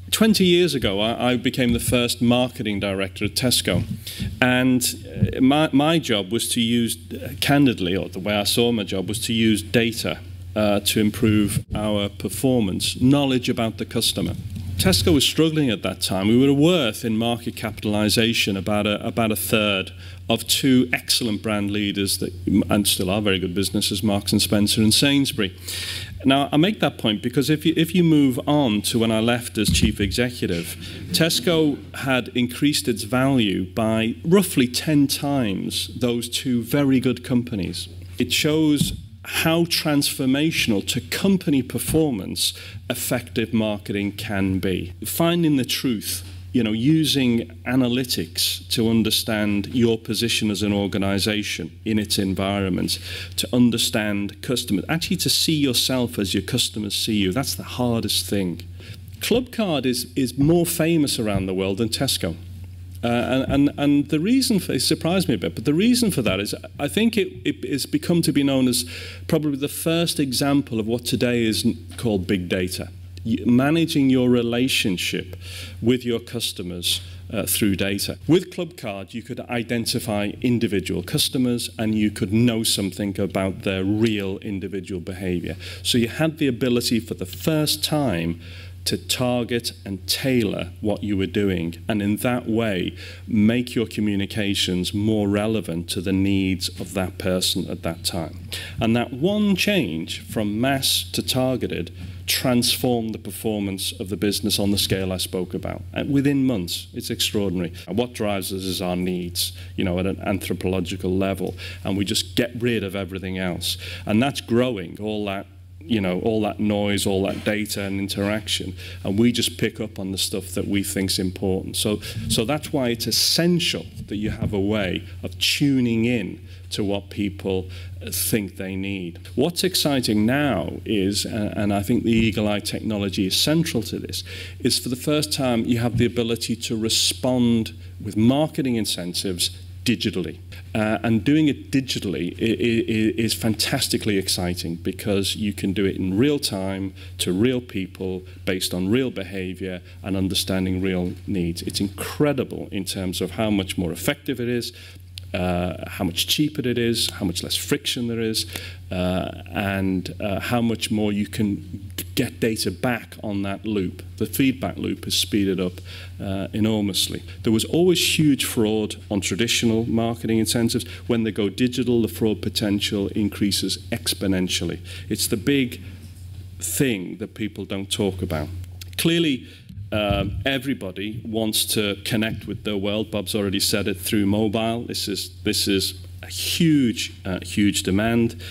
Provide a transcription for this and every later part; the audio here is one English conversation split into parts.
20 years ago, I became the first marketing director at Tesco. And my job was to use, candidly, or the way I saw my job, was to use data to improve our performance, knowledge about the customer. Tesco was struggling at that time. We were worth in market capitalization about a third of two excellent brand leaders that, and still are very good businesses, Marks and Spencer and Sainsbury. Now, I make that point because if you move on to when I left as chief executive, Tesco had increased its value by roughly 10 times those two very good companies. It shows how transformational to company performance effective marketing can be. Finding the truth, using analytics to understand your position as an organization in its environment, to understand customers, actually to see yourself as your customers see you. That's the hardest thing. Clubcard is more famous around the world than Tesco. And the reason for it surprised me a bit, but the reason for that is I think it has become to be known as probably the first example of what today is called big data. Managing your relationship with your customers through data. With Clubcard, you could identify individual customers and you could know something about their real individual behavior. So you had the ability for the first time to target and tailor what you were doing, and in that way make your communications more relevant to the needs of that person at that time. And that one change from mass to targeted transformed the performance of the business on the scale I spoke about. And within months, it's extraordinary. And what drives us is our needs, at an anthropological level, and we just get rid of everything else. And that's growing, all that noise, all that data and interaction, and we just pick up on the stuff that we think's important. So that's why it's essential that you have a way of tuning in to what people think they need. What's exciting now is, and I think the Eagle Eye technology is central to this, is for the first time you have the ability to respond with marketing incentives digitally. And doing it digitally is fantastically exciting because you can do it in real time to real people based on real behavior and understanding real needs. It's incredible in terms of how much more effective it is, how much cheaper it is, how much less friction there is, and how much more you can get data back on that loop. The feedback loop is speeded up enormously. There was always huge fraud on traditional marketing incentives. When they go digital, the fraud potential increases exponentially. It's the big thing that people don't talk about. Clearly, everybody wants to connect with their world. Bob's already said it, through mobile. This is a huge demand.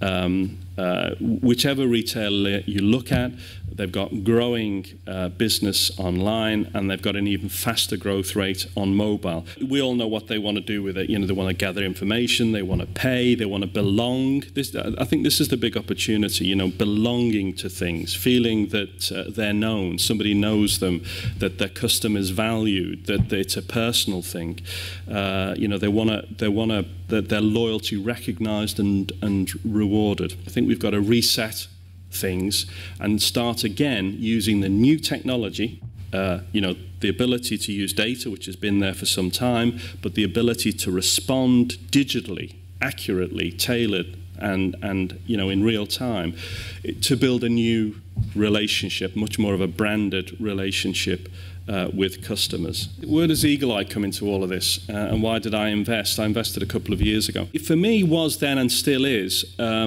Whichever retailer you look at, they've got growing business online, and they've got an even faster growth rate on mobile. We all know what they want to do with it. They want to gather information, they want to pay, they want to belong. I think this is the big opportunity, belonging to things, feeling that they're known, somebody knows them, that their customer is valued, that it's a personal thing. They want their loyalty recognized and rewarded. I think we've got to reset things and start again using the new technology, the ability to use data, which has been there for some time, but the ability to respond digitally, accurately, tailored, and in real time, to build a new relationship, much more of a branded relationship with customers. Where does Eagle Eye come into all of this, and why did I invest? I invested a couple of years ago. It for me was then, and still is,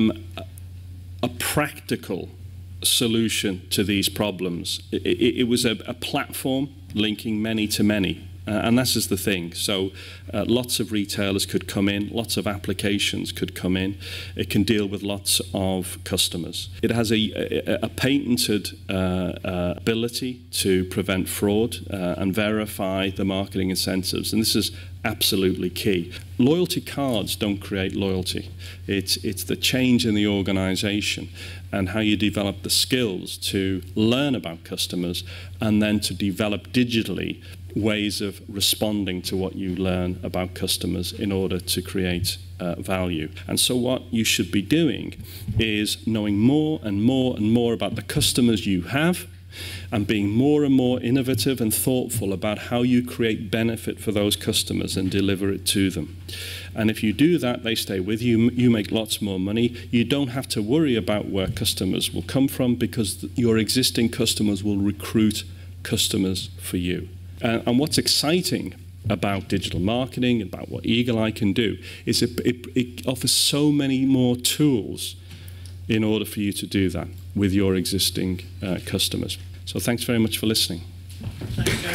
a practical solution to these problems. It was a platform linking many to many. And this is the thing. So lots of retailers could come in, lots of applications could come in. It can deal with lots of customers. It has a patented ability to prevent fraud and verify the marketing incentives. And this is absolutely key. Loyalty cards don't create loyalty. It's the change in the organization and how you develop the skills to learn about customers and then to develop digitally ways of responding to what you learn about customers in order to create value. And so what you should be doing is knowing more and more and more about the customers you have and being more and more innovative and thoughtful about how you create benefit for those customers and deliver it to them. And if you do that, they stay with you, you make lots more money. You don't have to worry about where customers will come from, because your existing customers will recruit customers for you. And what's exciting about digital marketing, about what Eagle Eye can do, is it offers so many more tools in order for you to do that with your existing customers. So thanks very much for listening. Thank you.